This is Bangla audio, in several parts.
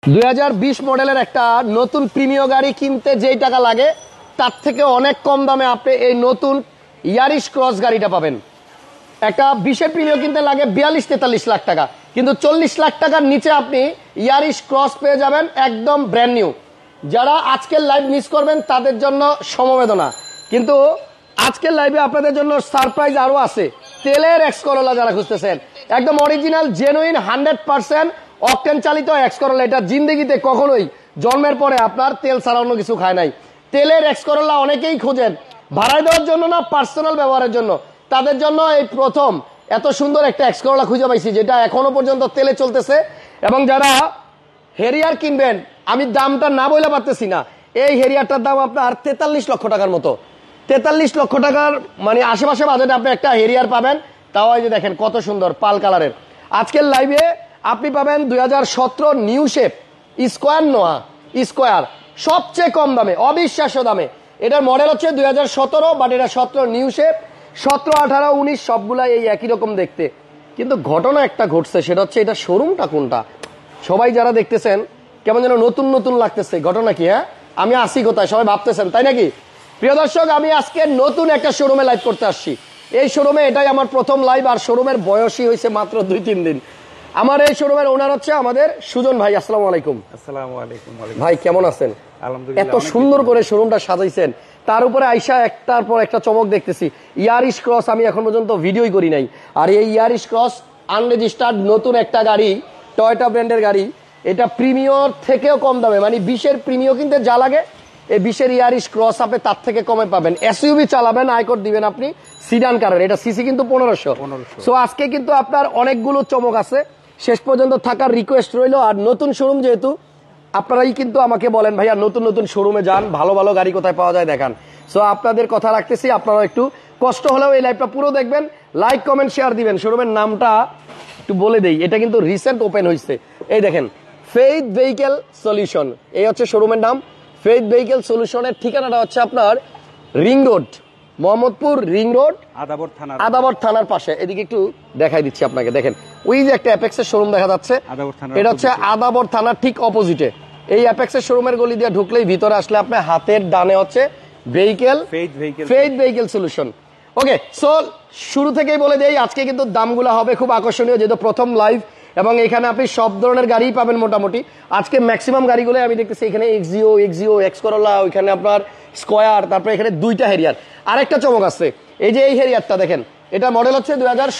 2020 মডেলের একটা নতুন প্রিমিয় গাড়ি কিনতে যেই টাকা লাগে তার থেকে অনেক কম দামে আপনি এই নতুন ইয়ারিশ ক্রস গাড়িটা পাবেন। একটা 20 প্রিমিয় কিনতে লাগে 42-43 লাখ টাকা, কিন্তু 40 লাখ টাকার নিচে আপনি ইয়ারিশ ক্রস পেয়ে যাবেন একদম ব্র্যান্ড নিউ। যারা আজকের লাইভ মিস করবেন তাদের জন্য সমবেদনা, কিন্তু আজকের লাইভে আপনাদের জন্য সারপ্রাইজ আরো আছে। তেলের এক্স করোলা যারা খুঁজতেছেন, একদম অরিজিনাল জেনুইন 100% অকটেন চালিত এক্স করোলা, এটা জিন্দেগিতে কখনোই জন্মের পরে আপনার তেল ছাড়া অন্য কিছু খায় নাই। তেলের এক্স করোলা অনেকেই খোঁজেন, ভাড়ায় দেওয়ার জন্য না, পার্সোনাল ব্যবহারের জন্য। তাদের জন্য এই প্রথম এত সুন্দর একটা এক্স করোলা খুঁজে পাইছি যেটা এখনো পর্যন্ত তেলে চলতেছে। এবং যারা হেরিয়ার কিনবেন, আমি দামটা না বলে পারতেছি না, এই হেরিয়ারটার দাম আপনার 43 লক্ষ টাকার মতো। 43 লক্ষ টাকার মানে আশেপাশে বাজেটে আপনি একটা হেরিয়ার পাবেন, তাও এই যে দেখেন কত সুন্দর পাল কালারের। আজকের লাইভে আপনি পাবেন 2017 new shape square Noah square, সবচেয়ে কম দামে, অবিশ্বাস্য দামে। এটার মডেল হচ্ছে 2017, বাট এটা 17 নিউ শেপ। 17, 18, 19 সবগুলা এই একই রকম দেখতে, কিন্তু ঘটনা একটা ঘটছে, সেটা হচ্ছে এটা শোরুমটা কোনটা। সবাই যারা দেখতেছেন কেমন যেন নতুন নতুন লাগতেছে, ঘটনা কি? হ্যাঁ, আমি আসি কোথায় সবাই ভাবতেছেন, তাই নাকি? প্রিয় দর্শক, আমি আজকে নতুন একটা শোরুমে লাইভ করতে আসছি। এই শোরুমে এটাই আমার প্রথম লাইভ, আর শোরুমের বয়সই হয়েছে মাত্র 2-3 দিন। আমার এই শোরুমের ওনার হচ্ছে আমাদের সুজন ভাই। আসসালামু আলাইকুম। আসসালামু আলাইকুম ভাই, কেমন আছেন? আলহামদুলিল্লাহ। এত সুন্দর করে শোরুমটা সাজাইছেন, তার উপরে আইসা একটার পর একটা চমক দেখতেছি। ইয়ারিশ ক্রস আমি এখন পর্যন্ত ভিডিওই করি নাই, আর এই ইয়ারিশ ক্রস আনরেজিস্টার্ড নতুন একটা গাড়ি, টয়োটা ব্র্যান্ডের গাড়ি। এটা প্রিমিয়র থেকেও কম দামে, মানে 20 প্রিমিয়র কিনতে যা লাগে এই 20 ইয়ারিশ ক্রস আপনি তার থেকে কমে পাবেন। এসইউভি চালাবেন, আয়কর দিবেন আপনি, সিডান কারের, এটা সিসি কিন্তু 1500। সো আজকে কিন্তু আপনার অনেকগুলো চমক আছে, শেষ পর্যন্ত থাকার রিকোয়েস্ট রইল। আর নতুন শোরুম যেহেতু, আপনারাই কিন্তু আমাকে বলেন ভাইয়া নতুন নতুন শোরুমে যান, ভালো ভালো গাড়ি কোথায় পাওয়া যায় দেখান। সো আপনাদের কথা রাখতেছি, আপনারা একটু কষ্ট হলেও এই লাইভটা পুরো দেখবেন, লাইক কমেন্ট শেয়ার দিবেন। শোরুমের নামটা একটু বলে দেই, এটা কিন্তু রিসেন্ট ওপেন হয়েছে। এই দেখেন, ফেইথ ভেহিকেল সলিউশন, এই হচ্ছে শোরুমের নাম। ফেইথ ভেহিকেল সলিউশনের ঠিকানাটা হচ্ছে আপনার ring road, Mohammadpur ring road, Adabor থানার পাশে। এদিকে একটু দেখাই দিচ্ছি আপনাকে, দেখেন ওই যে একটা অ্যাপেক্সের শোরুম দেখা যাচ্ছে, এটা হচ্ছে আদাবর থানার ঠিক অপোজিটে। এই অ্যাপেক্সের শোরুমের গলি দিয়ে ঢুকলেই ভিতরে আসলে আপনার হাতের ডানে হচ্ছে faith vehicle solution. Okay, so শুরু থেকেই বলে দেই, আজকে কিন্তু দামগুলো হবে খুব আকর্ষণীয়, যেহেতু প্রথম লাইভ, এবং এখানে আপনি সব ধরনের গাড়িই পাবেন মোটামুটি। আজকে ম্যাক্সিমাম গাড়িগুলো আমি দেখতেছি এখানে এক্সিও, এক্স করোলা, ওইখানে আপনার স্কোয়ার, তারপরে এখানে 2টা হেরিয়ার। আরেকটা চমক আছে, এই যে এই হেরিয়ারটা দেখেন, এটা মডেল হচ্ছে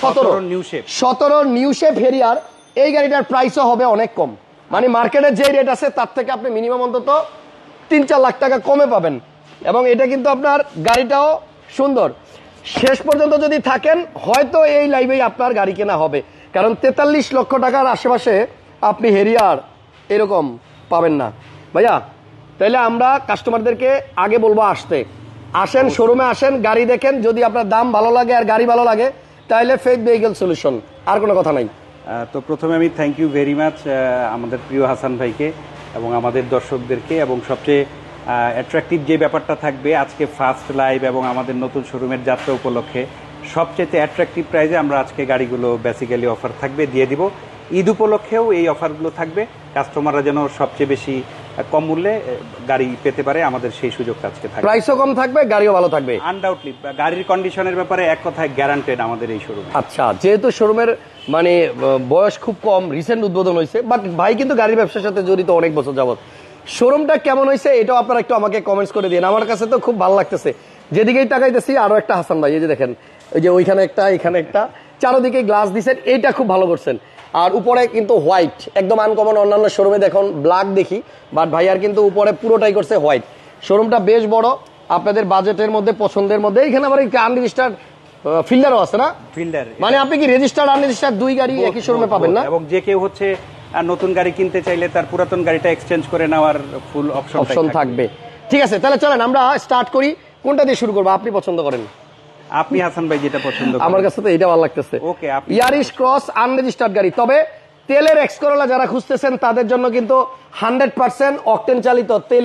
2017 নিউ শেপ হেরিয়ার। এই গাড়িটার প্রাইসও হবে অনেক কম, মানে মার্কেটের যে রেট আছে তার থেকে আপনি মিনিমাম অন্তত 3-4 লাখ টাকা কমে পাবেন। এবং এটা কিন্তু আপনার গাড়িটাও সুন্দর। শেষ পর্যন্ত যদি থাকেন, হয়তো এই লাইভেই আপনার গাড়ি কেনা হবে, কারণ 43 লক্ষ টাকার আশেপাশে আপনি হেরিয়ার এরকম পাবেন না ভাইয়া। তাইলে আমরা কাস্টমারদেরকে আগে বলবো আসেন শোরুমে, আসেন গাড়ি দেখেন, যদি আপনার দাম ভালো লাগে আর গাড়ি ভালো লাগে তাহলে ফেইথ ভেহিকেল সলিউশন, আর কোনো কথা নাই। তো প্রথমে আমি থ্যাংক ইউ ভেরি মাচ আমাদের প্রিয় হাসান ভাইকে এবং আমাদের দর্শকদেরকে, এবং সবচেয়ে অ্যাট্রাকটিভ যে ব্যাপারটা থাকবে আজকে ফার্স্ট লাইভ এবং আমাদের নতুন শোরুমের যাত্রা উপলক্ষে সবচেয়ে অ্যাট্রাকটিভ প্রাইসে আমরা আজকে গাড়িগুলো বেসিক্যালি অফার থাকবে দিয়ে দিব। ঈদ উপলক্ষেও এই অফারগুলো থাকবে, কাস্টমাররা যেন সবচেয়ে বেশি কম মূল্যে গাড়ি পেতে পারে, আমাদের সেই সুযোগটা আজকে থাকবে। প্রাইসও কম থাকবে, গাড়িও ভালো থাকবে আনডাউটলি। গাড়ির কন্ডিশনের ব্যাপারে এক কথায় গ্যারান্টেড আমাদের এই শোরুম। আচ্ছা, যেহেতু শোরুমের মানে বয়স খুব কম, রিসেন্ট উদ্বোধন হয়েছে, বাট ভাই কিন্তু গাড়ির ব্যবসার সাথে জড়িত অনেক বছর যাবত। শোরুমটা কেমন হয়েছে এটাও আপনারা একটু আমাকে কমেন্টস করে দিন। আমার কাছে তো খুব ভালো লাগতেছে, যেদিকেই তাকাইতেছি আরো একটা হাসান ভাই, এই যে দেখেন, ওই যে ওইখানে একটা, এখানে একটা, চারোদিকে গ্লাস দিচ্ছেন, এইটা খুব ভালো করছেন। আর উপরে কিন্তু হোয়াইট, একদম আনকমন। অন্যান্য শোরুমে দেখুন ব্ল্যাক দেখি, বাট ভাইয়ার কিন্তু উপরে পুরোটাই করছে হোয়াইট। শোরুমটা বেশ বড়, আপনাদের বাজেটের মধ্যে, পছন্দের মধ্যে। এখানে আবার আনরেজিস্টার্ড ফিল্ডারও আছে না? ফিল্ডার মানে আপনি কি রেজিস্টার্ড আনরেজিস্টার্ড দুই গাড়ি একই শোরুমে পাবেন না? এবং যে কেউ হচ্ছে নতুন গাড়ি কিনতে চাইলে তার পুরাতন গাড়িটা এক্সচেঞ্জ করে নেওয়ার ফুল অপশন থাকবে। ঠিক আছে, তাহলে চলেন আমরা স্টার্ট করি। কোনটা দিয়ে শুরু করবো, আপনি পছন্দ করেন? আপনি হাসান ভাই যেটা পছন্দ করেন। আমার কাছে তো এটা ভালো লাগতেছে। ওকে, ইয়ারিশ ক্রস আনরেজিস্টার্ড গাড়ি, তবে তেলের এক্স করোলা যারা খুঁজতেছেন তাদের জন্য কিন্তু 100% অকটেন চালিত তেলের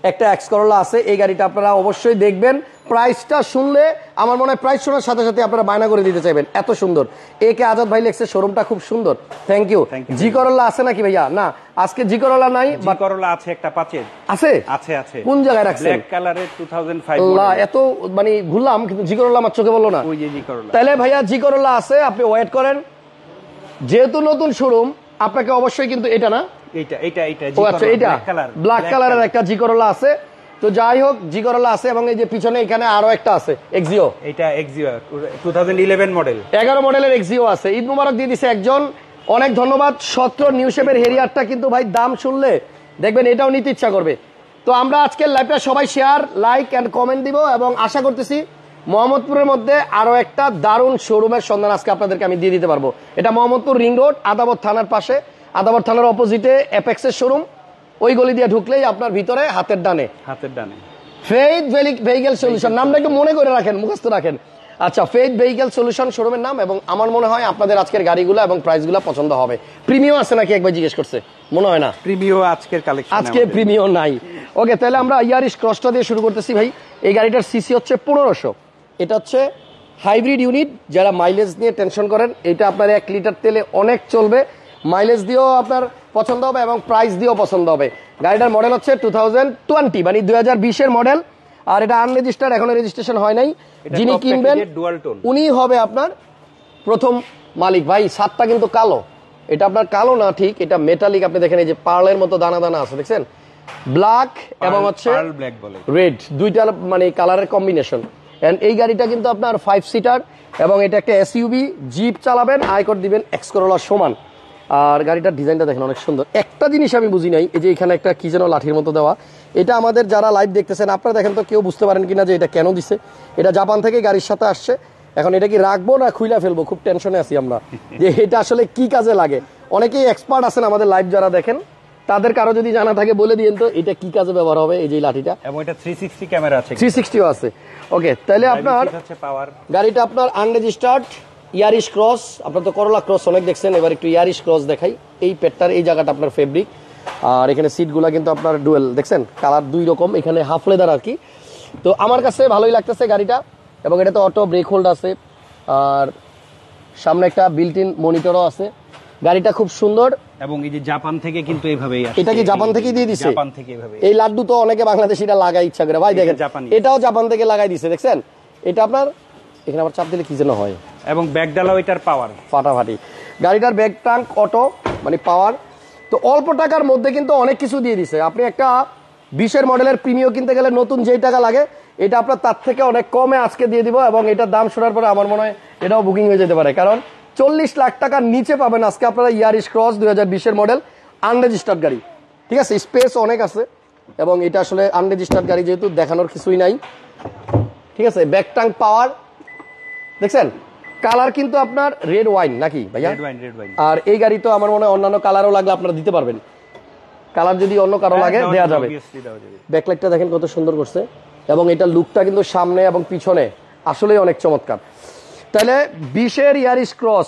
একটা এক্স করোলা আছে। এই গাড়িটা আপনারা অবশ্যই দেখবেন, প্রাইসটা শুনলে আমার মনে হয় প্রাইস শোনার সাথে সাথে আপনারা বায়না করে দিতে চাইবেন, এত সুন্দর। কে আজাদ ভাই লেখছে শোরুমটা খুব সুন্দর, থ্যাংক ইউ। জি করোলা আছে নাকি ভাইয়া? না, আজকে জি করোলা নাই। জি করোলা আছে একটা পাঁচের আছে, আছে আছে। কোন জায়গায় রাখছেন? ব্ল্যাক কালারের 2005 আল্লাহ, এত মানে ঘুরলাম কিন্তু জি করোলা আমার চোখে বললো না। ওই যে জি করোলা। তাহলে ভাইয়া জি করোলা আছে, আপনি ওয়েট করেন, যেহেতু নতুন শোরুম আপনাকে অবশ্যই কিন্তু এটা না এইটা এইটা এইটা ও আচ্ছা, এটা ব্ল্যাক কালারের একটা জি করোলা আছে। তো যাই হোক, জি করোলা আছে এবং এই যে পিছনে এখানে আরো একটা আছে এক্সিও, এটা এক্সিও 2011 মডেল, 11 মডেলের এক্সিও আছে। ঈদ মুবারক দিয়ে দিছে একজন, অনেক ধন্যবাদ। 17 নিউ শেপের হেরিয়ারটা কিন্তু ভাই দাম শুনলে দেখবেন এটাও নিতে ইচ্ছা করবে। তো আমরা আজকের লাইভটা সবাই শেয়ার, লাইক এন্ড কমেন্ট দিব এবং আশা করতেছি মোহাম্মদপুরের মধ্যে আরো একটা দারুণ শোরুমের সন্ধান আজকে আপনাদেরকে আমি দিয়ে দিতে পারবো। এটা মোহাম্মদপুর রিং রোড, আদাবর থানার পাশে, আদাবর থানার অপোজিটে অ্যাপেক্সের শোরুম। ওই গলি দিয়ে ঢুকলেই আপনার ভিতরে হাতের ডানে ফেইথ ভেহিকেল সলিউশন, নামটা একটু মনে করে রাখেন, মুখস্থ রাখেন। আচ্ছা, ফেইথ ভেহিকেল সলিউশন শোরুমের নাম। এবং আমার মনে হয় আপনাদের আজকের গাড়িগুলো এবং প্রাইসগুলো পছন্দ হবে। প্রিমিয়াম আছে নাকি একবার জিজ্ঞেস করছে, মনে হয় না প্রিমিয়াম আজকের কালেকশন, আজকে প্রিমিয়াম নাই। ওকে, তাহলে আমরা ইয়ারিশ ক্রসটা দিয়ে শুরু করতেছি ভাই। এই গাড়িটার সিসি হচ্ছে 1500। এটা হচ্ছে হাইব্রিড ইউনিট। যারা মাইলেজ নিয়ে টেনশন করেন, এটা আপনার 1 লিটার তেলে অনেক চলবে, মাইলেজ দিয়েও আপনার পছন্দ হবে এবং প্রাইস দিয়েও পছন্দ হবে। গাড়িটার মডেল হচ্ছে 2020, মানে 2020-এর মডেল। আর এটা আনরেজিস্টার্ড, এখনো রেজিস্ট্রেশন হয় নাই। যিনি কিনবেন উনি হবে আপনার প্রথম মালিক। ভাই ছাদটা কিন্তু কালো, এটা আপনার কালো না ঠিক, এটা মেটালিক। আপনি দেখেন এই যে পার্লের মতো দানা দানা আছে, দেখছেন? ব্ল্যাক এবং হচ্ছে রেড, দুইটা মানে কালারের কম্বিনেশন। এন্ড এই গাড়িটা কিন্তু আপনার 5 সিটার এবং এটা একটা এসইউভি। জিপ চালাবেন, আয়কর দিবেন এক্স করোলার সমান। আর গাড়িটার ডিজাইনটা দেখেন অনেক সুন্দর। একটা জিনিস আমি বুঝি নাই, এই যে এখানে একটা কি যেন লাঠির মতো দেওয়া, এটা আমাদের যারা লাইভ দেখতেছেন আপনারা দেখেন তো কেউ বুঝতে পারেন কিনা যে এটা কেন দিছে। এটা জাপান থেকে গাড়ির সাথে আসছে। এখন এটা কি রাখবো না খুইলা ফেলবো, খুব টেনশনে আছি আমরা যে এটা আসলে কি কাজে লাগে। অনেকেই এক্সপার্ট আছেন আমাদের লাইভ যারা দেখেন, তাদের কারো যদি জানা থাকে বলে দিন তো এটা কি কাজে ব্যবহার হবে এই যে লাঠিটা। এবং এটা 360 ক্যামেরা আছে, 360ও আছে। ওকে, তাহলে আপনার গাড়িটা আপনার আনরেজিস্টার্ড ইয়ারিশ ক্রস। আপনার তো করোলা ক্রস অনেক দেখছেন, এবার একটু ইয়ারিশ ক্রস দেখাই। এই পেটটার এই জায়গাটা আপনার ফেব্রিক, আর এখানে সিটগুলো কিন্তু আপনার ডুয়েল, দেখছেন কালার 2 রকম, এখানে হাফ লেদার আর কি। তো আমার কাছে ভালোই লাগতেছে গাড়িটা। এবং এটা তো অটো ব্রেক হোল্ড আছে, আর সামনে একটা বিল্ট ইন মনিটরও আছে। গাড়িটা খুব সুন্দর এবং এই যে জাপান থেকে কিন্তু এইভাবেই আসছে। এটা কি জাপান থেকে দিয়ে দিছে? জাপান থেকে এইভাবে। এই লাড্ডু তো অনেকে বাংলাদেশিরা লাগাই ইচ্ছা করে, ভাই দেখেন এটাও জাপান থেকে লাগাই দিছে, দেখছেন? এটা আপনার এখানে আবার চাপ দিলে কি যেন হয়, এবং ব্যাকডালাও এটার পাওয়ার ফাটাফাটি। গাড়িটার ব্যাক ট্রাঙ্ক অটো, মানে পাওয়ার। তো অল্প টাকার মধ্যে কিন্তু অনেক কিছু দিয়ে দিছে। আপনি একটা 20-এর মডেলের প্রিমিয়াম কিনতে গেলে নতুন যেই টাকা লাগে, এটা আপনার তার থেকে অনেক কমে আজকে দিয়ে দিব। এবং এটার দাম শোনার পরে আমার মনে হয় এটাও বুকিং হয়ে যেতে পারে, কারণ 40 লাখ টাকার নিচে পাবেন আজকে আপনারা ইয়ারিশ ক্রস 2020-এর মডেল, আনরেজিস্টার্ড গাড়ি। ঠিক আছে, স্পেস অনেক আছে এবং এটা আসলে আনরেজিস্টার্ড গাড়ি যেহেতু দেখানোর কিছুই নাই। ঠিক আছে, ব্যাক ট্রাঙ্ক পাওয়ার দেখছেন। কালার কিন্তু আপনার রেড ওয়াইন নাকি ভাইয়া? আর এই গাড়ি তো আমার মনে হয় অন্যান্য কালারও লাগলে আপনারা দিতে পারবেন। কালার যদি অন্য কারো লাগে দেওয়া যাবে। ব্যাকলাইটটা দেখেন কত সুন্দর করছে এবং এটা লুকটা কিন্তু সামনে এবং পিছনে আসলেই অনেক চমৎকার। তাহলে 20-এর ইয়ারিশ ক্রস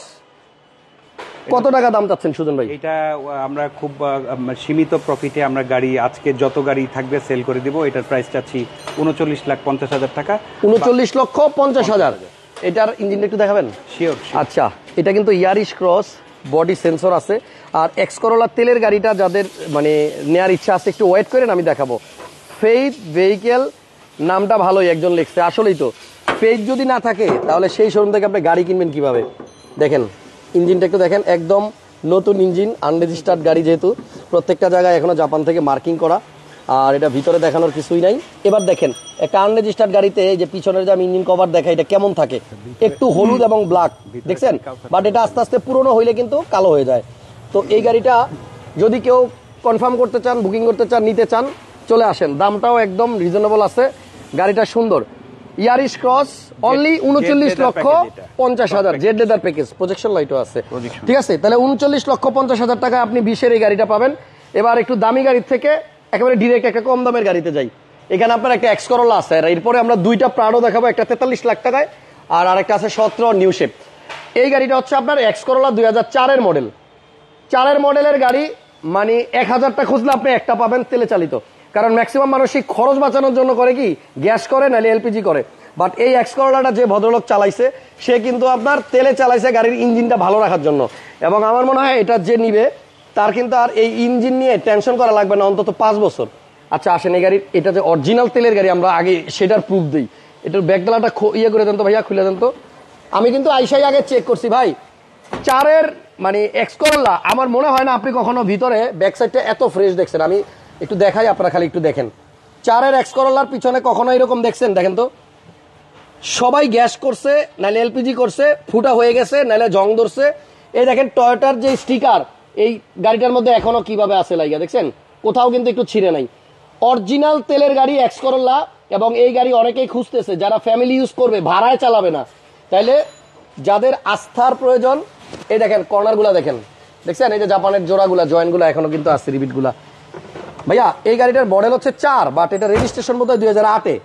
কত টাকা দাম চাচ্ছেন সুজন ভাই? এটা আমরা খুব সীমিত প্রফিটে আমরা গাড়ি আজকে যত গাড়ি থাকবে সেল করে দিব। এটার প্রাইস চাচ্ছি 39,50,000 টাকা। 39,50,000। এটার ইঞ্জিনটা একটু দেখাবেন? শিওর। আচ্ছা, এটা কিন্তু ইয়ারিশ ক্রস, বডি সেন্সর আছে। আর এক্স করোলা তেলের গাড়িটা যাদের মানে নেয়ার ইচ্ছা আছে একটু ওয়েট করেন, আমি দেখাবো। ফেইথ ভেহিকেল নামটা ভালোই একজন লিখছে, আসলেই তো। ফেইথ যদি না থাকে তাহলে সেই শোরুম থেকে আপনি গাড়ি কিনবেন কিভাবে? দেখেন ইঞ্জিনটা একটু দেখেন, একদম নতুন ইঞ্জিন, আনরেজিস্টার্ড গাড়ি যেহেতু প্রত্যেকটা জায়গায় এখনো জাপান থেকে মার্কিং করা। আর এটা ভিতরে দেখানোর কিছুই নাই। এবার দেখেন একটা আনরেজিস্টার্ড গাড়িতে এই যে পিছনের যে আমি ইঞ্জিন কভার দেখাই, এটা কেমন থাকে, একটু হলুদ এবং ব্ল্যাক, দেখছেন? বাট এটা আস্তে আস্তে পুরনো হইলে কিন্তু কালো হয়ে যায়। তো এই গাড়িটা যদি কেউ কনফার্ম করতে চান, বুকিং করতে চান, নিতে চান, চলে আসেন। দামটাও একদম রিজনেবল আছে, গাড়িটা সুন্দর। Yaris cross only 39,50,000, Z leather package, projection লাইটও আছে। ঠিক আছে, তাহলে 39,50,000 টাকা আপনি 20-এর এই গাড়িটা পাবেন। এবার একটু দামি গাড়ির থেকে একেবারে ডিরেক্ট একটা কম দামের গাড়িতে যাই। এখানে আপনার একটা এক্স করোলা আছে, আর এরপরে আমরা 2টা প্রাডো দেখাবো, একটা 43 লাখ টাকায় আর আরেকটা আছে 17 নিউ শেপ। এই গাড়িটা হচ্ছে আপনার এক্স করোলা 2004-এর মডেল। 4-এর মডেলের গাড়ি, মানে 1000টা খুঁজলে আপনি একটা পাবেন তেলে চালিত। কারণ ম্যাক্সিমাম মানুষই খরচ বাঁচানোর জন্য করে কি গ্যাস করে নাহলে এলপিজি করে। বাট এই এক্স করোলাটা যে ভদ্রলোক চালাইছে সে কিন্তু আপনার তেলে চালাইছে গাড়ির ইঞ্জিনটা ভালো রাখার জন্য, এবং আমার মনে হয় এটা যে নিবে তার কিন্তু আর এই ইঞ্জিন নিয়ে টেনশন করা লাগবে না অন্তত 5 বছর। আচ্ছা আসেন, এই গাড়ির এটা যে অরিজিনাল তেলের গাড়ি আমরা আগে সেটার প্রুফ দিই। এটার ব্যাকডালাটা ইয়ে করে দেন তো ভাইয়া, খুলে দেন তো। আমি কিন্তু আইসাই আগে চেক করছি ভাই, 4-এর মানে এক্স করোলা আমার মনে হয় না আপনি কখনো ভিতরে ব্যাক সাইডটা এত ফ্রেশ দেখছেন। আমি একটু দেখাই, আপনারা খালি একটু দেখেন। 4-এর এক্স করোলার পিছনে কখনো এরকম দেখছেন? দেখেন তো, সবাই গ্যাস করছে নাহলে এলপিজি করছে, ফুটা হয়ে গেছে নাহলে জং ধরছে। এই দেখেন টয়োটার যে স্টিকার এই গাড়িটার মধ্যে এখনো কিভাবে আছে লাইগা, দেখছেন? কোথাও কিন্তু একটু ছিঁড়ে নাই। অরিজিনাল তেলের গাড়ি এক্স করোলা, এবং এই গাড়ি অনেকেই খুঁজতেছে যারা ফ্যামিলি ইউজ করবে, ভাড়ায় চালাবে না। তাইলে যাদের আস্থার প্রয়োজন, এই দেখেন কর্নারগুলা দেখেন, দেখছেন? এই যে জাপানের জোড়াগুলা, জয়েন্টগুলা এখনো কিন্তু আছে, রিবিটগুলা। ভাইয়া এই গাড়িটার মডেল হচ্ছে 4, বাট এটা রেজিস্ট্রেশন বোধ হয় 2008-এ,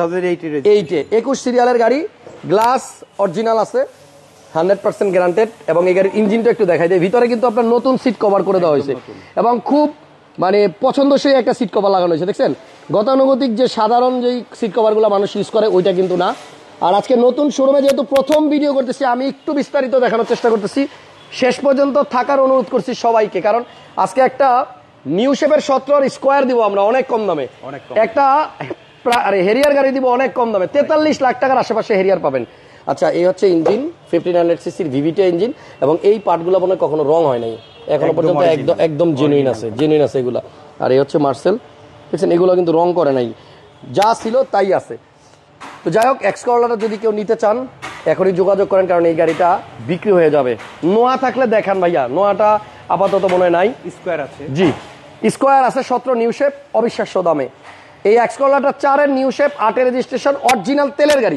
21 সিরিয়ালের গাড়ি। গ্লাস অরিজিনাল আছে, 100% গ্যারান্টেড। এবং এই গাড়ির ইঞ্জিনটা একটু দেখাই দেয়। ভিতরে কিন্তু আপনার নতুন সিট কভার করে দেওয়া হয়েছে, এবং খুব মানে পছন্দসই একটা সিট কভার লাগানো হয়েছে, দেখছেন? গতানুগতিক যে সাধারণ যেই সিট কভারগুলো মানুষ ইউজ করে ওইটা কিন্তু না। আর আজকে নতুন শোরুমে যেহেতু প্রথম ভিডিও করতেছি, আমি একটু বিস্তারিত দেখানোর চেষ্টা করতেছি। শেষ পর্যন্ত থাকার অনুরোধ করছি সবাইকে, কারণ আজকে একটা নিউ শেপের 17 স্কোয়ার দিব আমরা অনেক কম দামে, একটা হেরিয়ার গাড়ি দিব অনেক কম দামে, 43 লাখ টাকার আশেপাশে হেরিয়ার পাবেন। আচ্ছা, এই হচ্ছে ইঞ্জিন, 1500 সিসির ভিভিটি ইঞ্জিন, এবং এই পার্টগুলো মনে কখনো রং হয় নাই এখনো পর্যন্ত, একদম জেনুইন আছে এগুলা। আর এই হচ্ছে মার্সেল, দেখছেন? এগুলো কিন্তু রং করে নাই, যা ছিল তাই আছে। তো যাই হোক, এক্স করোলাটা যদি কেউ নিতে চান এখনই যোগাযোগ করেন, কারণ এই গাড়িটা বিক্রি হয়ে যাবে। নোয়া থাকলে দেখান ভাইয়া, নোয়াটা আপাতত মনে হয় নাই। স্কোয়ার আছে, জি স্কোয়ার আছে, 17 নিউ শেপ, অবিশ্বাস্য দামে। এই এক্স করোলাটা 4-এর নিউ শেপ, 8-এর রেজিস্ট্রেশন, অরিজিনাল তেলের গাড়ি।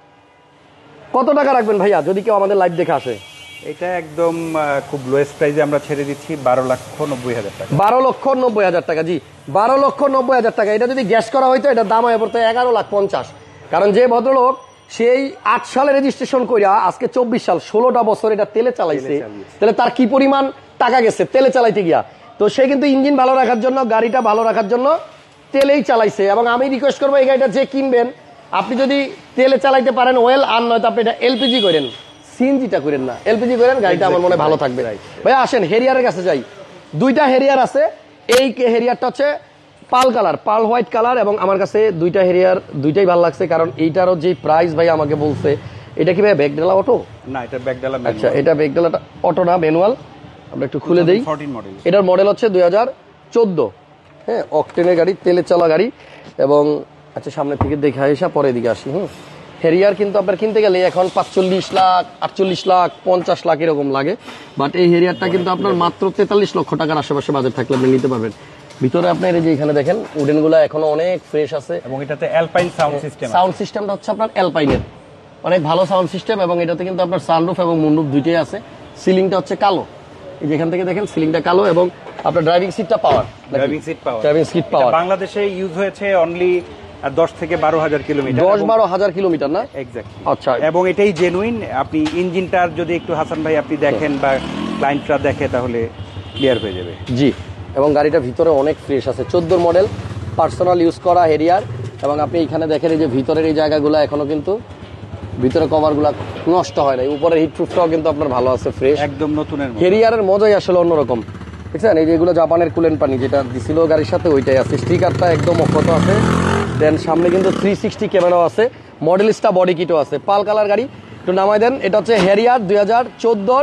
কত টাকা রাখবেন ভাইয়া যদি কেউ আমাদের লাইভ দেখে আসে? এটা একদম খুব লোয়েস্ট প্রাইসে আমরা ছেড়ে দিচ্ছি 12,90,000 টাকা। 12,90,000 টাকা, জি 12,90,000 টাকা। এটা যদি গ্যাস করা হইতো এটার দাম হয়ে পড়তো 11,50,000। কারণ যে ভদ্রলোক সেই 8 সালে রেজিস্ট্রেশন করিয়া আজকে 24 সাল, 16টা বছর এটা তেলে চালাইছে, তাহলে তার কি পরিমাণ টাকা গেছে তেলে চালাইতে গিয়া। তো সে কিন্তু ইঞ্জিন ভালো রাখার জন্য, গাড়িটা ভালো রাখার জন্য তেলেই চালাইছে। এবং আমি রিকোয়েস্ট করবো, এই গাড়িটা যে কিনবেন আপনি যদি তেলে চালাইতে পারেন ওয়েল, আর নয়তো আপনি এটা এলপিজি করেন, সিএনজিটা করেন না, এলপিজি করেন, গাড়িটা আমার মনে ভালো থাকবে। ভাই আসেন হেরিয়ারের কাছে যাই। 2টা হেরিয়ার আছে। এই হেরিয়ারটা হচ্ছে pearl colour, pearl white colour, এবং আমার কাছে 2টা হেরিয়ার 2টাই ভালো লাগছে, কারণ এইটারও যে প্রাইস ভাই আমাকে বলছে। এটা কি ভাই ব্যাকডালা অটো? না, এটা ব্যাকডালা। আচ্ছা, এটা ব্যাকডালাটা অটো না, ম্যানুয়াল। আমরা একটু খুলে দেই। এটার মডেল হচ্ছে 2014, হ্যাঁ, অকটেনের গাড়ি, তেলে চলা গাড়ি। এবং আচ্ছা, সামনে থেকে দেখে এসে পরে দিকে আসি। হেরিয়ার কিন্তু আপনার কিনতে গেলে এখন 45 লাখ, 48 লাখ, 50 লাখ এরকম লাগে। বাট এই হেরিয়ারটা কিন্তু আপনার মাত্র 43 লক্ষ টাকার আশেপাশে বাজেট থাকলে আপনি নিতে পারবেন। ভিতরে আপনার এই যে এখানে দেখেন উডেন গুলা এখনো অনেক ফ্রেশ আছে, এবং এটাতে অ্যালপাইন সাউন্ড সিস্টেম। সাউন্ড সিস্টেমটা হচ্ছে আপনার অ্যালপাইনের অনেক ভালো সাউন্ড সিস্টেম, এবং এটাতে কিন্তু আপনার সানরুফ এবং মুনরুফ দুইটাই আছে। সিলিংটা হচ্ছে কালো, এই যেখান থেকে দেখেন সিলিংটা কালো, এবং আপনার ড্রাইভিং সিটটা পাওয়ার, ড্রাইভিং সিট পাওয়ার। বাংলাদেশে ইউজ হয়েছে অনলি 10 থেকে 12,000 কিলোমিটার, 10-12,000 কিলোমিটার না? এক্স্যাক্টলি। আচ্ছা, এবং এটাই জেনুইন। আপনি ইঞ্জিনটার যদি একটু হাসান ভাই আপনি দেখেন বা ক্লায়েন্টরা দেখে তাহলে ক্লিয়ার হয়ে যাবে। জি, এবং গাড়িটা ভিতরে অনেক ফ্রেশ আছে, 14 মডেল, পার্সোনাল ইউজ করা হেরিয়ার। এবং আপনি এখানে দেখেন এই যে ভিতরের এই জায়গাগুলো এখনো কিন্তু ভিতরে কভারগুলো নষ্ট হয় নাই, উপরের হিটপ্রুফটাও কিন্তু আপনার ভালো আছে, ফ্রেশ, একদম নতুনের মতো। হেরিয়ারের মজাই আসলে অন্যরকম, বুঝছেন? এই যেগুলো জাপানের কুলেন্ট পানি যেটা দিছিল গাড়ির সাথে ওইটাই আছে, স্টিকারটা একদম অক্ষত আছে। দেন সামনে কিন্তু 360 ক্যামেরাও আছে, মডেলিস্টা বডি কিটও আছে। পাল কালার গাড়ি, একটু নামাই দেন। এটা হচ্ছে হেরিয়ার 2014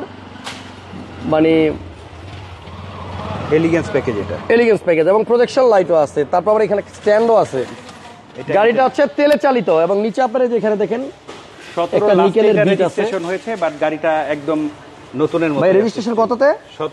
মানে এলিগেন্স প্যাকেজ, এটা এলিগেন্স প্যাকেজ, এবং প্রজেকশন লাইটও আছে। তারপর আবার এখানে স্ট্যান্ডও আছে। গাড়িটা হচ্ছে তেলে চালিত, এবং নিচে আপনারা যেখানে দেখেন 17 নিকেলের বিট আছে হয়েছে, বাট গাড়িটা একদম নতুনের মতো। ভাই রেজিস্ট্রেশন কততে?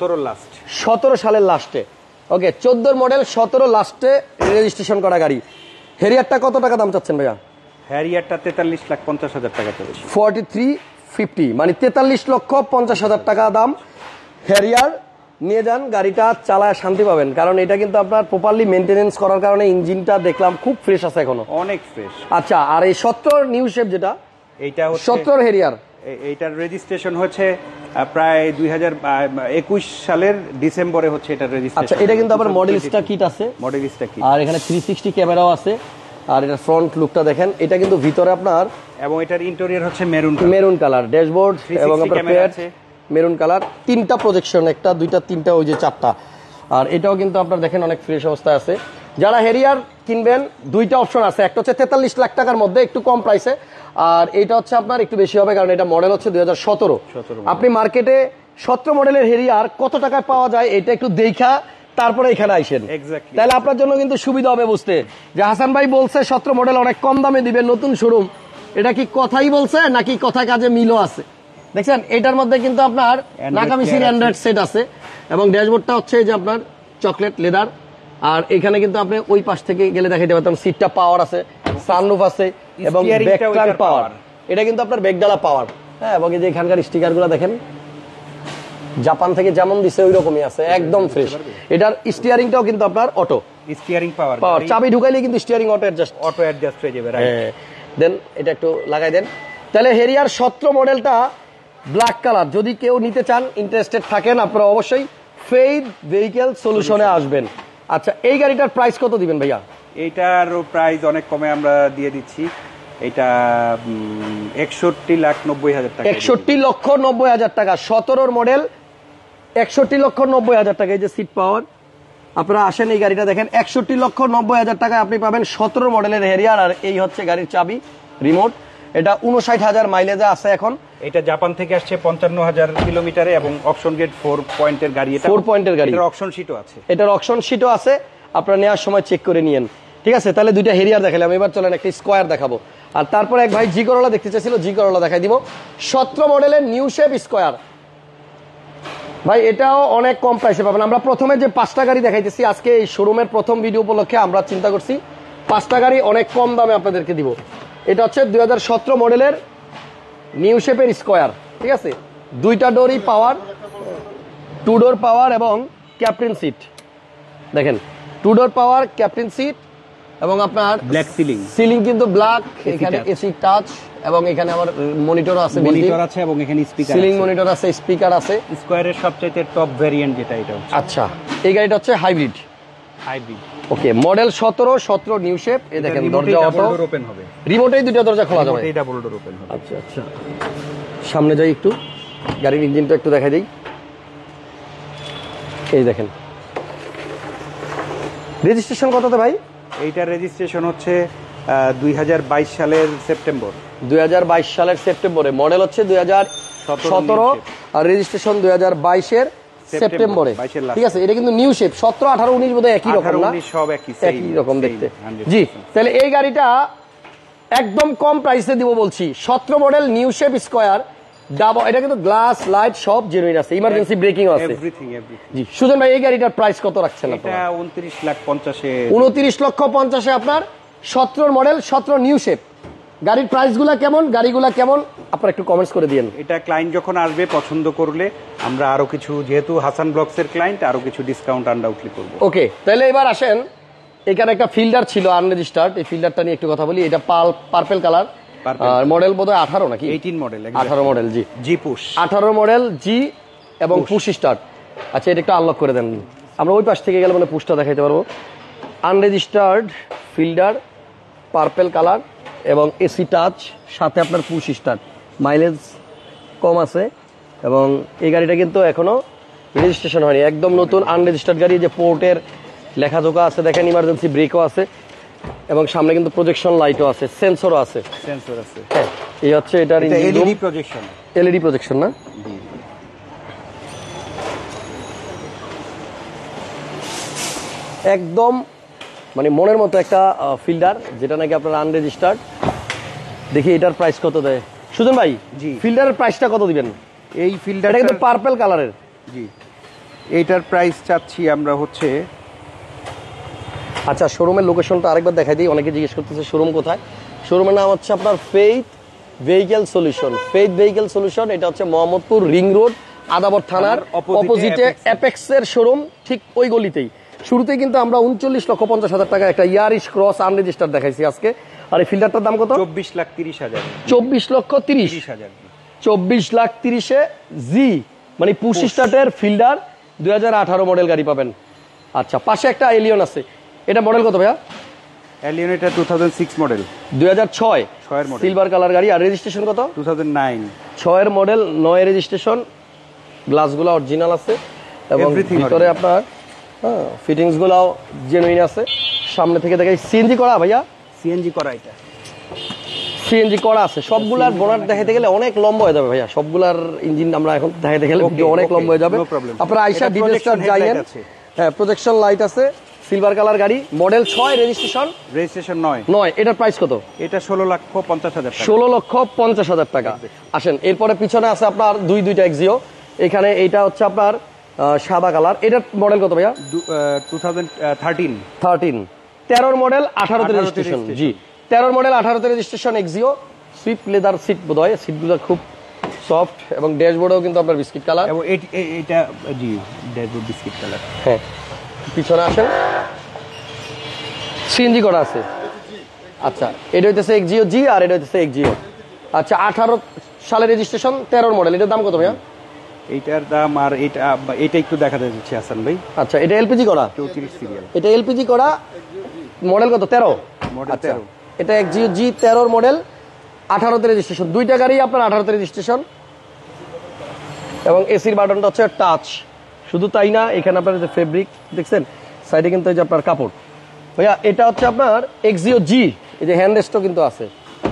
17 সালের লাস্টে। ওকে, 14 মডেল, 17 লাস্টে রেজিস্ট্রেশন করা গাড়ি। হেরিয়ারটা কত টাকা দাম চাচ্ছেন ভাইয়া? হ্যারিয়ারটা 43,50,000 টাকা চলেছে। 4350 মানে 43,50,000 টাকা দাম। হ্যারিয়ার নিয়ে যান, গাড়িটা চালায় শান্তি পাবেন, কারণ এটা কিন্তু আপনার প্রপারলি মেনটেনেন্স করার কারণে ইঞ্জিনটা দেখলাম খুব ফ্রেশ আছে এখনো, অনেক ফ্রেশ। আচ্ছা, আর এই 17 নিউ শেপ যেটা, এইটা হচ্ছে 17 হেরিয়ার এইটার রেজিস্ট্রেশন হচ্ছে প্রায় 2021 সালের ডিসেম্বরে হচ্ছে এটার আচ্ছা, রেজিস্ট্রেশন। এটা কিন্তু আবার মডেলিস্টা কিট আছে, মডেলিস্টা কি, আর এখানে 360 ক্যামেরাও আছে, আর এটা ফ্রন্ট লুকটা দেখেন, এটা কিন্তু ভিতরে আপনার এবং এটার ইন্টেরিয়র হচ্ছে মেরুন কালার, ড্যাশবোর্ড এবং আপনার ক্যামেরা প্যাড আছে, মেরুন কালার, 3টা প্রজেকশন, একটা দুইটা তিনটা, ওই যে 4টা। আর এটাও কিন্তু আপনার দেখেন অনেক ফ্রেশ অবস্থায় আছে। যারা হেরিয়ার কিনবেন, দুইটা অপশন আছে, একটা হচ্ছে 43 লাখ টাকার মধ্যে একটু কম প্রাইসে, আর এটা হচ্ছে আপনার একটু বেশি হবে, কারণ এটা মডেল হচ্ছে 2017। আপনি মার্কেটে 17 মডেলের হেরিয়ার কত টাকায় পাওয়া যায় এটা একটু দেখা তারপরে এখানে আইসেন, তাহলে আপনার জন্য কিন্তু সুবিধা হবে বুঝতে, যে হাসান ভাই বলছে 17 মডেল অনেক কম দামে দিবেন নতুন শোরুম, এটা কি কথাই বলছে নাকি কথা কাজে মিলও আছে? দেখছেন এটার মধ্যে কিন্তু আপনার নাকামিসির অ্যান্ড্রয়েড সেট আছে, এবং ড্যাশবোর্ডটা হচ্ছে যে আপনার চকলেট লেদার, আর এখানে কিন্তু আপনি ওই পাশ থেকে গেলে দেখাইতে পারতাম সিটটা পাওয়ার আছে, সানরুফ আছে এবং ব্যাকলাইট পাওয়ার, এটা কিন্তু আপনার ব্যাকডালা পাওয়ার। হ্যাঁ, এবং এই যে এখানকার স্টিকারগুলো দেখেন, জাপান থেকে যেমন দিছে ওই রকমই আছে, একদম ফ্রেশ। এটার স্টিয়ারিংটাও কিন্তু আপনার অটো স্টিয়ারিং পাওয়ার, চাবি ঢুকাইলে কিন্তু স্টিয়ারিং অটো অ্যাডজাস্ট হয়ে যাবে। দেন এটা একটু লাগাই দেন। তাহলে হেরিয়ার 17 মডেলটা ব্ল্যাক কালার, যদি কেউ নিতে চান, ইন্টারেস্টেড থাকেন, আপনারা অবশ্যই ফেইদ ভেহিকেল সলিউশনে আসবেন। আচ্ছা, এই গাড়িটার প্রাইস কত দিবেন ভাইয়া? এইটার প্রাইস অনেক কমে আমরা দিয়ে দিচ্ছি, এটা 61,90,000 টাকা। 61,90,000 টাকা, 17 মডেল, 61,90,000 টাকা। এই যে সিট পাওয়ার, আপনারা আসেন এই গাড়িটা দেখেন, 61,90,000 টাকায় আপনি পাবেন 17 মডেলের হেরিয়ার। আর এই হচ্ছে গাড়ির চাবি, রিমোট। এটা 59,000 মাইলেজে আছে এখন। এটা জাপান থেকে আসছে 55,000 কিলোমিটারে, এবং অপশন গেট 4 পয়েন্টের গাড়ি, এটা 4 পয়েন্টের গাড়ি, এটার অপশন শিটও আছে, এটার অপশন শিটও আছে, আপনারা নেওয়ার সময় চেক করে নিয়েন। ঠিক আছে, তাহলে দুইটা হেরিয়ার দেখালাম, এবার চলেন একটা স্কোয়ার দেখাবো। আর তারপরে এক ভাই জি করোলা দেখতে চাইছিল, জি করোলা দেখাই দিব, 17 মডেলের নিউ শেপ স্কোয়ার। ভাই এটাও অনেক কম প্রাইসে পাবেন। আমরা প্রথমে যে 5টা গাড়ি দেখাইতেছি আজকে এই শোরুমের প্রথম ভিডিও উপলক্ষে, আমরা চিন্তা করছি 5টা গাড়ি অনেক কম দামে আপনাদেরকে দিব। এটা হচ্ছে 2017 মডেলের নিউ শেপের স্কোয়ার। ঠিক আছে, 2টা ডোরই পাওয়ার, 2 ডোর পাওয়ার এবং ক্যাপ্টেন সিট দেখেন, 2 ডোর পাওয়ার, ক্যাপ্টেন সিট, এবং আপনার ব্ল্যাক সিলিং কিন্তু ব্ল্যাক, এখানে এসি টাচ, এবং এখানে আমার মনিটর আছে, এবং এখানে স্পিকার, সিলিং মনিটর আছে, স্পিকার আছে। স্কোয়ারের সবচেয়ে টপ ভেরিয়েন্ট যেটা এটা। আচ্ছা, এই গাড়িটা হচ্ছে hybrid. Okay, model 17 new shape. এই দেখেন দরজা অটো ওপেন হবে, রিমোটেই দুটো দরজা খোলা যাবে, এই ডাবল ডোর ওপেন হবে। আচ্ছা আচ্ছা, সামনে যাই একটু, গাড়ির ইঞ্জিনটা একটু দেখাই দিই। এই দেখেন রেজিস্ট্রেশন কততে ভাই? এইটার রেজিস্ট্রেশন হচ্ছে 2022 সালের সেপ্টেম্বর। 2022 সালের সেপ্টেম্বরে, মডেল হচ্ছে 2017, আর রেজিস্ট্রেশন 2022-এর সেপ্টেম্বরে। ঠিক আছে, এটা কিন্তু নিউ শেপ। 17, 18, 19 বোধহয় একই রকম না? সব একই রকম দেখতে। জি, তাহলে এই গাড়িটা একদম কম প্রাইসে দিব বলছি। 17 model new shape square double, এটা কিন্তু গ্লাস লাইট সব জেনুইন আছে, ইমার্জেন্সি ব্রেকিং আছে, এভরিথিং। জি, সুজন ভাই এই গাড়িটার প্রাইস কত রাখছেন আপনারা? এটা 29,50,000। 29,50,000 আপনার 17 মডেল, 17 নিউ শেপ। গাড়ির প্রাইসগুলো কেমন, গাড়িগুলো কেমন, আপনারা একটু কমেন্টস করে দিন। এটা ক্লায়েন্ট যখন আসবে পছন্দ করলে আমরা আরো কিছু, যেহেতু হাসান ব্লগসের ক্লায়েন্ট, আরো কিছু ডিসকাউন্ট আনডাউটলি করব। ওকে, তাহলে এবার আসেন, এখানে একটা ফিল্ডার ছিল আনরেজিস্টার্ড, এই ফিল্ডারটা নিয়ে একটু কথা বলি। এটা পার্পল কালার, আর মডেল বোধহয় 18 নাকি 18 মডেল? 18 মডেল, জি, জি পুশ 18 মডেল, জি, এবং পুশ স্টার্ট। আচ্ছা, এটা একটু আনলক করে দেন, আমরা ওই পাশ থেকে গেলে মানে পুশটা দেখাইতে পারবো। আনরেজিস্টার্ড ফিল্ডার, পার্পল কালার এবং এসি টাচ, সাথে আপনার পুশ স্টার্ট, মাইলেজ কম আছে, এবং এই গাড়িটা কিন্তু এখনো রেজিস্ট্রেশন হয়নি, একদম নতুন আনরেজিস্টার্ড গাড়ি। যে পোর্টের লেখাজোকা আছে দেখেন, ইমার্জেন্সি ব্রেকও আছে, এবং সামনে কিন্তু প্রজেকশন লাইটও আছে, সেন্সরও আছে। হ্যাঁ, এই হচ্ছে এটার এলইডি প্রজেকশন না? একদম মানে মনের মতো একটা ফিল্ডার, যেটা নাকি আপনার আনরেজিস্টার্ড। দেখি এটার প্রাইস কত দেয় সুজন ভাই? জি, ফিল্ডারের প্রাইসটা কত দিবেন? এই ফিল্ডারটা কিন্তু পার্পল কালারের। জি, এইটার প্রাইস চাচ্ছি আমরা হচ্ছে, আচ্ছা শোরুমের লোকেশনটা আরেকবার দেখাই দিই, অনেকে জিজ্ঞেস করতেছে শোরুম কোথায়। শোরুমের নাম হচ্ছে আপনার faith vehicle solution. Faith vehicle solution, এটা হচ্ছে মোহাম্মদপুর রিং রোড, আদাবর থানার অপোজিটে অ্যাপেক্সের শোরুম, ঠিক ওই গলিতেই। শুরুতেই কিন্তু আমরা 39,50,000 টাকা একটা ইয়ারিশ ক্রস আনরেজিস্টার্ড দেখাইছি আজকে। আর এই ফিল্ডারটার দাম কত? 24,30,000। 24,30,000। 24,30,000 জি, মানে পুশ স্টার্টের ফিল্ডার 2018 মডেল গাড়ি পাবেন। আচ্ছা, পাশে একটা এলিয়ন আছে, এটা মডেল কত ভাইয়া? এলিয়ন এটা 2006 মডেল, 2006 ছয়ের মডেল, সিলভার কালার গাড়ি। আর রেজিস্ট্রেশন কত? 2009, 6 মডেল, 9 রেজিস্ট্রেশন। গ্লাসগুলো অরিজিনাল আছে এবং Everything ভিতরে original। আপনার ফিটিংস গুলাও জেনুইন আছে। সামনে থেকে দেখাই, সিএনজি করা ভাইয়া? সিএনজি করা এটা, সিএনজি করা আছে। সবগুলার বোনাট দেখাতে গেলে অনেক লম্বা হয়ে যাবে ভাইয়া, সবগুলার ইঞ্জিন আমরা এখন দেখাতে গেলে ভিডিও অনেক লম্বা হয়ে যাবে। আপনারা আইসা ডিটেইলসটা জানেন। হ্যাঁ, প্রজেকশন লাইট আছে, সিলভার কালার গাড়ি, মডেল 6, রেজিস্ট্রেশন 9। এটার প্রাইস কত? এটা 16,50,000 টাকা। 16,50,000 টাকা। আসেন, এরপরে পিছনে আছে আপনার দুইটা এক্সিও। এখানে এইটা হচ্ছে আপনার সাদা কালার। এটার মডেল কত ভাইয়া? 2013। 13 মডেল, 18তে রেজিস্ট্রেশন। জি, 13 মডেল, 18তে registration Axio. Swift leather seat বোধহয়, সিটগুলো খুব সফট এবং ড্যাশবোর্ডেও কিন্তু আপনার বিস্কিট কালার। এবং এটা জি ড্যাশবোর্ড বিস্কিট কালার। হ্যাঁ, পিছনে আসেন, সিএনজি করা আছে। আচ্ছা, এটা হইতেছে এক্সিও জি আর এটা হইতেছে এক্সিও। আচ্ছা, 18 সালের রেজিস্ট্রেশন, 13 মডেল। এটার দাম কত ভাইয়া? এইটার দাম আর এটা একটু দেখাতে দিচ্ছি হাসান ভাই। আচ্ছা, এটা এলপিজি করা, 34 সিরিয়াল। এটা এলপিজি করা, মডেল কত? 13 মডেল। আচ্ছা, এটা এক্সিও জি 13 মডেল, 18তে রেজিস্ট্রেশন। দুইটা গাড়ি আপনার 18তে রেজিস্ট্রেশন এবং এসির বাটনটা হচ্ছে টাচ। শুধু তাই না, এখানে আপনার যে ফেব্রিক দেখছেন, সাইডে কিন্তু এই যে আপনার কাপড়। ভাইয়া, এটা হচ্ছে আপনার এক্সিও জি, এই যে হ্যান্ড রেস্টও কিন্তু আছে।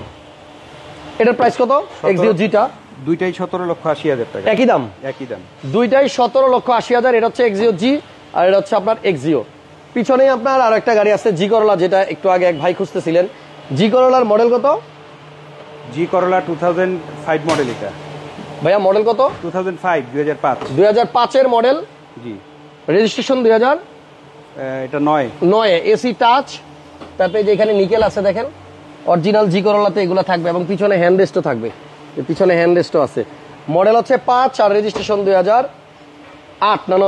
এটার প্রাইস কত? এক্সিও জিটা দুইটাই 17,80,000 টাকা। একই দাম? একই দাম, দুইটাই 17,80,000। এটা হচ্ছে এক্সিও জি আর এটা হচ্ছে আপনার এক্সিও। পিছনেই আপনার আর একটা গাড়ি আছে, জি করলা, যেটা একটু আগে এক ভাই খুঁজতেছিলেন। জি করলার মডেল কত? জি করলা 2005 মডেল। এটা ভাইয়া মডেল কত? 2005, 2005। 2005-এর মডেল, জি। রেজিস্ট্রেশন 2009। এটা 9। এসি টাচ, তারপরে যে এখানে নিকেল আছে দেখেন, অরিজিনাল জি করলাতে এগুলো থাকবে এবং পিছনে হ্যান্ড রেস্টও থাকবে। পিছনে হ্যান্ড রেস্টও আছে। মডেল হচ্ছে 5 আর রেজিস্ট্রেশন 2008 না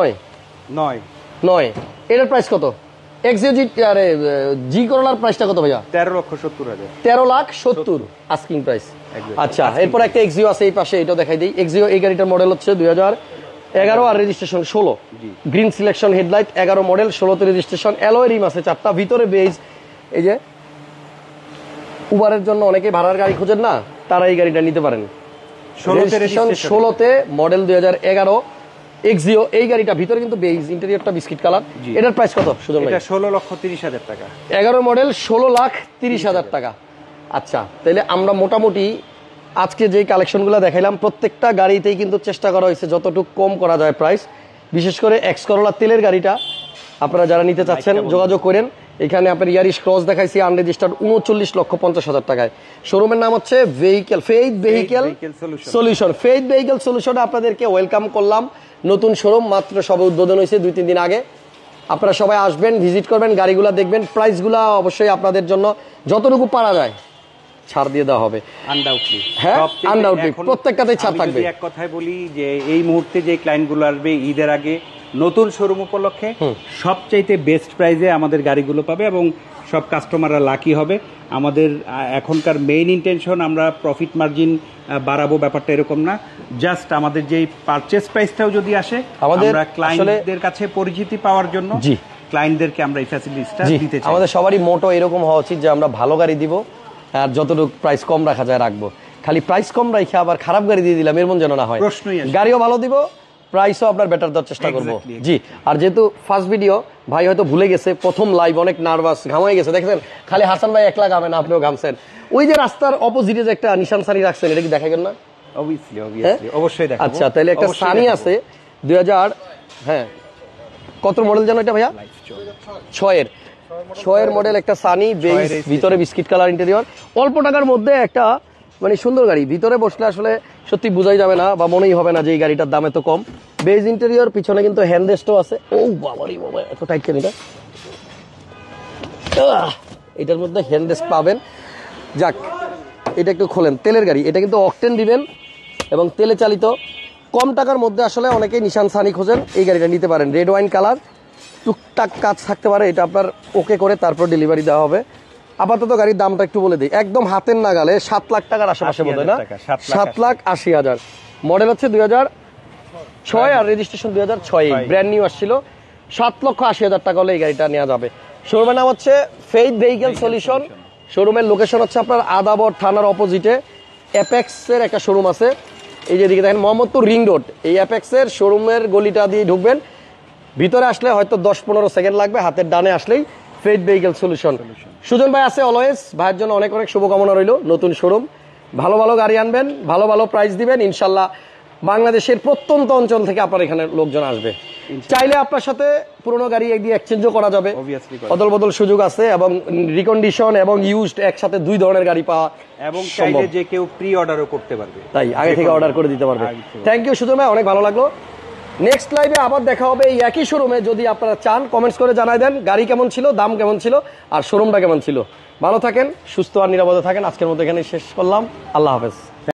9। এটার প্রাইস কত? এক্সিও জি আরে জি করলার প্রাইসটা কত ভাইয়া? 13,70,000। 13,70,000 আস্কিং প্রাইস। আচ্ছা, এরপর একটা এক্সিও আছে এই পাশে, এটাও দেখাই দিই। এক্সিও, এই গাড়িটার মডেল হচ্ছে 2011 আর registration 16। Green selection headlight, 11 model, 16তে রেজিস্ট্রেশন। অ্যালয় রিম আছে 4টা, ভিতরে বেজ। এই যে উবারের জন্য অনেকে ভাড়ার গাড়ি খোঁজেন না, তারা এই গাড়িটা নিতে পারেন। 16তে মডেল 2011 এক্সিও। এই গাড়িটা ভিতরে কিন্তু বেজ, ইন্টেরিয়রটা বিস্কিট কালার। এটার প্রাইস কত সুজন ভাই? এটা 16,30,000 টাকা। 11 মডেল, 16,30,000 টাকা। আচ্ছা, তাহলে আমরা মোটামুটি আজকে যে কালেকশনগুলো দেখাইলাম, প্রত্যেকটা গাড়িতেই কিন্তু চেষ্টা করা হয়েছে যতটুকু কম করা যায় প্রাইস। বিশেষ করে এক্স করোলা তেলের গাড়িটা আপনারা যারা নিতে চাচ্ছেন যোগাযোগ করেন। এখানে আপনার ইয়ারিশ ক্রস দেখাইছি আনরেজিস্টার্ড 39,50,000 টাকায়। শোরুমের নাম হচ্ছে faith vehicle solution. Faith vehicle সলিউশনে আপনাদেরকে ওয়েলকাম করলাম। নতুন শোরুম মাত্র সবে উদ্বোধন হয়েছে 2-3 দিন আগে। আপনারা সবাই আসবেন, ভিজিট করবেন, গাড়িগুলো দেখবেন। প্রাইসগুলো অবশ্যই আপনাদের জন্য যতটুকু পারা যায় ছাড় দিয়ে দেওয়া হবে। আনডাউটলি, হ্যাঁ, আনডাউটলি প্রত্যেকটাতেই ছাড় থাকবে। এক কথায় বলি যে এই মুহূর্তে যে ক্লায়েন্টগুলো আসবে ঈদের আগে নতুন শোরুম উপলক্ষে সবচাইতে বেস্ট প্রাইসে আমাদের গাড়িগুলো পাবে এবং সব কাস্টমাররা লাকি হবে। আমাদের এখনকার মেইন ইন্টেনশন আমরা প্রফিট মার্জিন বাড়াবো, ব্যাপারটা এরকম না। জাস্ট আমাদের যেই পারচেস প্রাইসটাও যদি আসে, আমরা ক্লায়েন্টদের কাছে পরিচিতি পাওয়ার জন্য ক্লায়েন্টদেরকে আমরা এই ফ্যাসিলিটিসটা দিতে চাই। আমাদের সবারই মোটো এরকম হওয়া উচিত যে আমরা ভালো গাড়ি দিব আর যতটুকু প্রাইস কম রাখা যায় রাখবো। খালি প্রাইস কম রাখে আবার খারাপ গাড়ি দিয়ে দিলাম, এমন যেন না হয়। গাড়িও ভালো দিব, প্রাইসও আপনার বেটার দেওয়ার চেষ্টা করবো। জি, আর যেহেতু ফার্স্ট ভিডিও, ভাই হয়তো ভুলে গেছে, প্রথম লাইভ, অনেক নার্ভাস, ঘামাই গেছে। দেখেন, খালি হাসান ভাই একলা ঘামে না, আপনিও ঘামছেন। ওই যে রাস্তার অপোজিটে যে একটা নিশান সানি রাখছেন, এটা কি দেখাবেন না? অবশ্যই দেখাবো। আচ্ছা, তাহলে একটা সানি আছে 2000, হ্যাঁ কত মডেল জানো এটা ভাইয়া? 6 মডেল একটা সানি, বেজ, ভিতরে বিস্কিট কালার ইন্টেরিয়র। অল্প টাকার মধ্যে একটা মানে সুন্দর গাড়ি। ভিতরে বসলে আসলে সত্যি বোঝাই যাবে না বা মনেই হবে না যে এই গাড়িটার দাম এত কম। বেজ ইন্টেরিয়র, পিছনে কিন্তু হ্যান্ড রেস্টও আছে। ও বাবারি বাবা, এত টাইট কেন এটা? এটার মধ্যে হ্যান্ড রেস্ট পাবেন। যাক, এটা একটু খোলেন। তেলের গাড়ি, এটা কিন্তু অকটেন দিবেন এবং তেলে চালিত। কম টাকার মধ্যে আসলে অনেকেই নিশান সানি খোঁজেন, এই গাড়িটা নিতে পারেন। রেড ওয়াইন কালার, টুকটাক কাজ থাকতে পারে, এটা আপনার ওকে করে তারপর ডেলিভারি দেওয়া হবে। আপাতত গাড়ির দামটা একটু বলে দিই, একদম হাতের নাগালে 7 লাখ টাকার আশেপাশে বোধ হয় না, 7,80,000। মডেল হচ্ছে 2006 আর রেজিস্ট্রেশন 2006, ব্র্যান্ড নিউ আসছিল। 7,80,000 টাকা হলে এই গাড়িটা নেওয়া যাবে। শোরুমের নাম হচ্ছে ফেইথ ভেহিকেল সলিউশন। শোরুমের লোকেশন হচ্ছে আপনার আদাবর থানার অপোজিটে অ্যাপেক্সের একটা শোরুম আছে, এই যে দিকে দেখেন মোহাম্মদপুর রিং রোড, এই অ্যাপেক্সের শোরুমের গলিটা দিয়ে ঢুকবেন, ভিতরে আসলে হয়তো 10-15 সেকেন্ড লাগবে, হাতের ডানে আসলেই ফেইথ ভেহিকেল সলিউশন। সুজন ভাই আছে অলওয়েজ, ভাইয়ের জন্য অনেক অনেক শুভকামনা রইল। নতুন শোরুম, ভালো ভালো গাড়ি আনবেন, ভালো ভালো প্রাইস দিবেন, ইনশাল্লাহ বাংলাদেশের প্রত্যন্ত অঞ্চল থেকে আপনার এখানে লোকজন আসবে। চাইলে আপনার সাথে পুরোনো গাড়ি একদিন এক্সচেঞ্জও করা যাবে, অদল বদল সুযোগ আছে, এবং রিকন্ডিশন এবং ইউজড একসাথে 2 ধরনের গাড়ি পাওয়া, এবং চাইলে যে কেউ প্রি অর্ডারও করতে পারবে, তাই আগে থেকে অর্ডার করে দিতে পারবে। থ্যাংক ইউ সুজন ভাই, অনেক ভালো লাগলো। নেক্সট লাইভে আবার দেখা হবে এই একই শোরুমে, যদি আপনারা চান কমেন্টস করে জানাই দেন গাড়ি কেমন ছিল, দাম কেমন ছিল, আর শোরুমটা কেমন ছিল। ভালো থাকেন, সুস্থ আর নিরাপদে থাকেন। আজকের মতো এখানে শেষ করলাম, আল্লাহ হাফেজ।